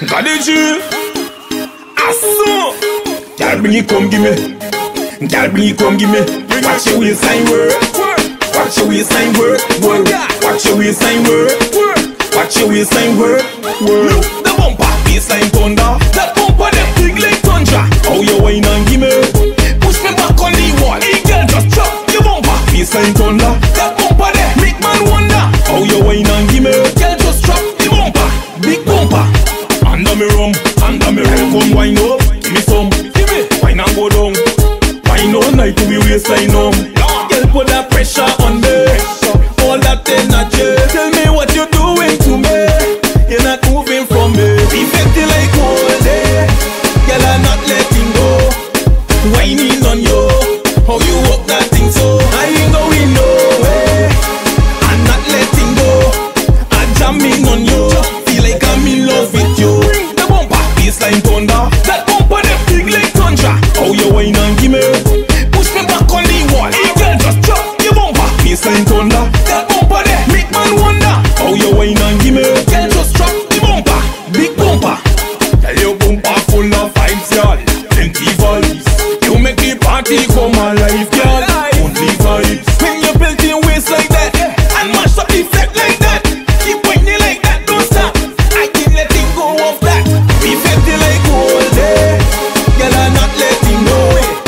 Got the G. Asso. Girl, bring it, come give me. Girl, bring it, come give me. Watch your waistline work. Watch your waistline work. Watch your waistline work. Watch your waistline work. Look, the bumper, baseline thunder. That bumper, them big like tundra. How you whine and give me? Push me back on the wall. Hey girl, just drop your bumper. Baseline thunder. That bumper there, make man wonder. How you whine and give me? Girl, just drop your bumper. Big bumper. Under me rum, come wine up. Give me some, wine and go down. Wine all night to be waistline numb. Girl, put that pressure on me. All that energy. Tell me what you're doing to me. You're not moving from me. Effective like all day. Girl, I'm not letting go. Whining on you. How you walk that thing so. I ain't going nowhere. I'm not letting go. I'm jamming on you. Feel like I'm in love with you. The bumper, baseline thunder. That bumper, them big like tundra. How you whine and give me? Push me back on the wall. Hey girl, just drop your bumper. Baseline thunder. That bumper there, make man wonder. How you whine and give me? Girl, just drop the bumper. Big bumper. Tell your bumper full of vibes, y'all. Plenty vibes. You make the party come alive, girl. Only vibes. When you build your waist like that and mash up the flat like that, keep whining like that, don't stop. I keep letting go of that. Be fetty like all day. Girl, I'm not letting go.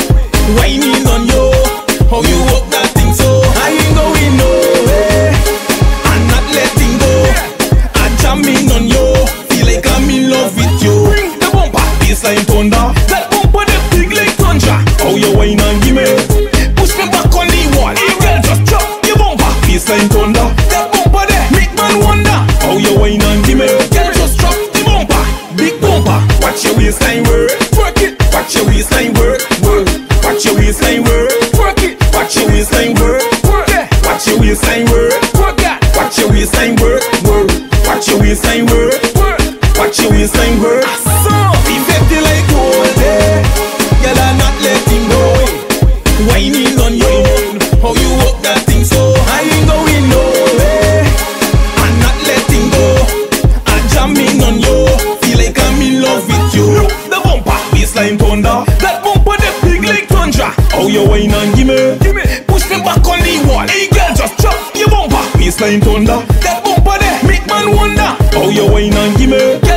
Whining on you. How you walk that thing so. I ain't going nowhere. I'm not letting go. I'm jamming on you. Feel like I'm in love with you. The bumper, baseline thunder. That bumper, them big like tundra. How you whine and give me? Push me back on the wall. Hey girl, just drop your bumper. Baseline thunder. That bumper there, make man wonder. How you whine and give me? Girl, just drop the bumper. Big bumper. Watch your waistline work. Work it. Watch your waistline work. Watch your waistline work. Work it. Watch your waistline work. Watch your waistline work. Watch your waistline work. Watch your waistline work. Watch your waistline work. Be fetty like all day. Girl, I'm not letting go. Whining on you. How you walk that thing so. I ain't going nowhere. I'm not letting go. I'm jamming on you. Feel like I'm in love with you. The bumper, baseline thunder. That bumper, the big like tundra. How you whine and give me? Push me back on the wall. Hey girl, just drop your bumper. Baseline thunder. That bumper there, make man wonder. How you whine and give me?